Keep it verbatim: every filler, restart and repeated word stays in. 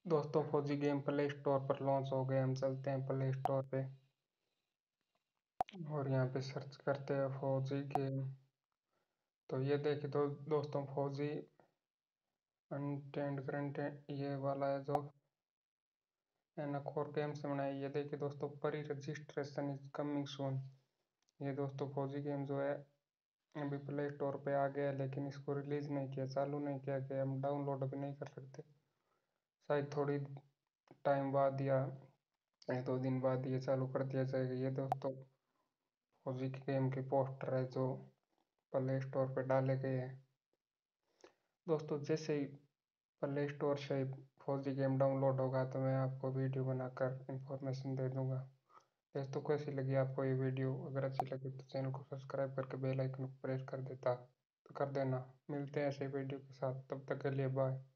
दोस्तों Fauji game play store पर launch हो गए। हम चलते हैं प्ले स्टोर पे और यहाँ पे सर्च करते हैं फौजी गेम। तो ये देखिए दो, दोस्तों फौजी अनटेंड करंट ये वाला है जो एनाकोर गेम से बनाया। ये देखिए दोस्तों परी रजिस्ट्रेशन इज कमिंग सून। ये दोस्तों फौजी गेम जो है अभी प्ले स्टोर पे आ गया है, लेकिन इसको रिलीज नहीं किया, चालू नहीं किया गया। हम डाउनलोड भी नहीं कर सकते, शायद थोड़ी टाइम बाद या एक दो दिन बाद ये चालू कर दिया जाएगा। ये दोस्तों फौजी के गेम के पोस्टर है जो प्ले स्टोर पे डाले गए हैं। दोस्तों जैसे ही प्ले स्टोर से फौजी गेम डाउनलोड होगा तो मैं आपको वीडियो बनाकर इंफॉर्मेशन दे दूंगा। दोस्तों कैसी लगी आपको ये वीडियो? अगर अच्छी लगी तो चैनल को सब्सक्राइब करके बेल आइकन को प्रेस कर देता तो कर देना। मिलते हैं ऐसे वीडियो के साथ, तब तक के लिए बाय।